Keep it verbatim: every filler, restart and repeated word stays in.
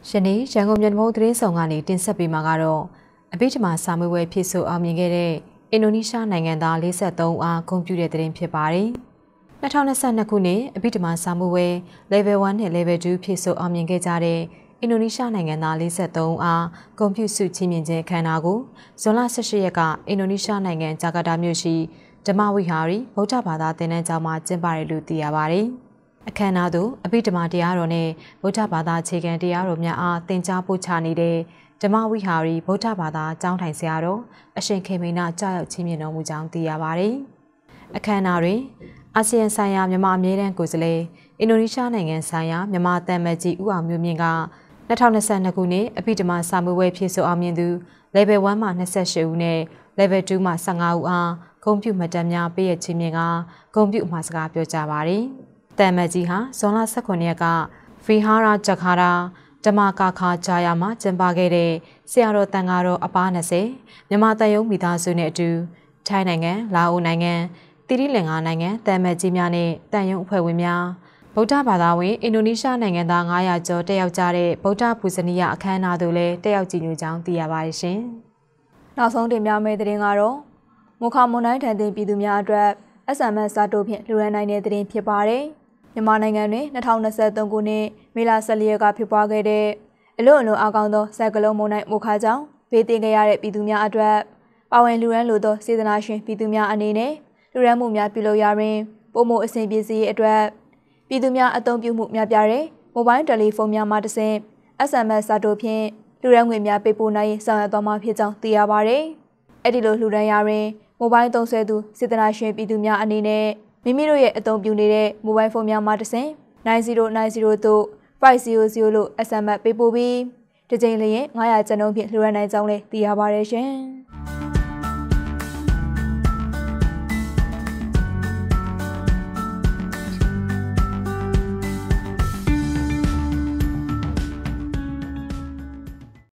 ယနေ့ရန်ကုန်မြို့မုံသတင်းဆောင်ကနေတင်ဆက်ပေးမှာကတော့အဘိဓမ္မာစာမေးပွဲဖြစ်ဆိုအောင်မြင်ခဲ့တဲ့အင်ဒိုနီးရှားနိုင်ငံသား၄၃ဦးအားဂုဏ်ပြုတဲ့သတင်းဖြစ်ပါတယ်။၂၀၂၂ခုနှစ်အဘိဓမ္မာစာမေးပွဲ level one နဲ့ level two ဖြစ်ဆိုအောင်မြင်ခဲ့ကြတဲ့အင်ဒိုနီးရှားနိုင်ငံသား၄၃ဦးအားဂုဏ်ပြုဆုချီးမြှင့်ခြင်းအခမ်းအနားကိုဇွန်လ၁၈ရက်ကအင်ဒိုနီးရှားနိုင်ငံဂျာကာတာမြို့ရှိဓမ္မဝိဟာရီဗုဒ္ဓဘာသာသင်တန်းကျောင်းမှာကျင်းပတယ်လို့သိရပါတယ်။အခမ်းအနားသို့အဘိဓမ္မာတရားတော်နဲ့ဗုဒ္ဓဘာသာအခြေခံတရားတော်များအားသင်ကြားပို့ချနေတဲ့ဓမ္မဝိဟာရီဗုဒ္ဓဘာသာကျောင်းထိုင်ဆရာတော်အရှင်ခေမိန်နာကြောက်ရောက်ချင်းမြင့်တော်မူကြောင်းသိရပါတယ်။အခမ်းအနားတွင်အာဆီယံဆိုင်ရာမြန်မာအမြဲတမ်းကိုယ်စားလှယ်အင်ဒိုနီးရှားနိုင်ငံဆိုင်ရာမြန်မာတန်မတ်ကြီးဦးအောင်မျိုးမြင့်က၂၀၂၂ခုနှစ်အဘိဓမ္မာစာမေးပွဲဖြစ်ဆိုအောင်မြင်သူ level one မှ၂၈ဦးနဲ့ level two မှ၁၅ဦးအားဂုဏ်ပြုမှတ်တမ်းများပေးရချင်းမြင့်ကဂုဏ်ပြုအမှာစကားပြောကြားပါတယ်။တန်မတ်ကြီးဟာဇွန်လ၁၉ရက်ကဗီဟာရာဂျခါရာဓမ္မကာခာဂျာယာမှာကျင်းပခဲ့တဲ့ဆရာတော်တန်ဃာတော်အပါး၂၀မြန်မာတန်ယုံမိသားစုနဲ့အတူထိုင်းနိုင်ငံလာအိုနိုင်ငံတိရိလင်္ကာနိုင်ငံတန်မတ်ကြီးများနဲ့တန်ယုံအဖွဲ့ဝင်များဗုဒ္ဓဘာသာဝင်အင်ဒိုနီးရှားနိုင်ငံသား၅၀၀ကျော်တက်ရောက်ကြတဲ့ဗုဒ္ဓပူဇနီယအခမ်းအနားသို့လည်းတက်ရောက်ကြည်ညိုကြောင်းသိရပါတယ်ရှင်။နောက်ဆုံးတင်ပြမယ့်သတင်းကတော့မုခမွန်တိုင်းထံတင်ပြည်သူများအတွက် အက်စ် အမ် အက်စ် စာတိုဖြင့်လူရန်နိုင်တဲ့သတင်းဖြစ်ပါတယ်။မြန်မာနိုင်ငံတွင်၂၀၂၃ခုနှစ်မေလ၁၄ရက်ကဖြစ်ပွားခဲ့တဲ့အလွန်အလွန်အားကောင်းသောဆိုင်ကလုန်းမုန်တိုင်းမိုခါကြောင့်ဘေးသင့်ခဲ့ရတဲ့ပြည်သူများအတွက်ပါဝင်လူရန်လိုသောစေတနာရှင်ပြည်သူများအနေနဲ့လူရန်မှုများပြုလုပ်ရာတွင်ပုံမှုအဆင်ပြေစေရေးအတွက်ပြည်သူများအသုံးပြုမှုများပြားတဲ့မိုဘိုင်းတယ်လီဖုန်းများမှတစ်ဆင့် အက်စ် အမ် အက်စ် စာတိုဖြင့်လူရန်ငွေများပေးပို့နိုင်ဆောင်ရွက်သွားမှာဖြစ်ကြောင်းသိရပါတယ်။အဲ့ဒီလိုလူရန်ရာတွင်မိုဘိုင်းသုံးစွဲသူစေတနာရှင်ပြည်သူများအနေနဲ့မိမိတို့ရဲ့အသုံးပြုနေတဲ့မိုဘိုင်းဖုန်းများမှတစ်ဆင့်nine zero nine zeroသို့five zero zeroလို့ အက်စ် အမ် အက်စ် ပေးပို့ပြီးတစ်ကြိမ်လျင်၅၀၀ကျပ်နှုန်းဖြင့်လှူဒါန်းနိုင်ကြောင်းလည်းသိရပါတယ်ရှင်။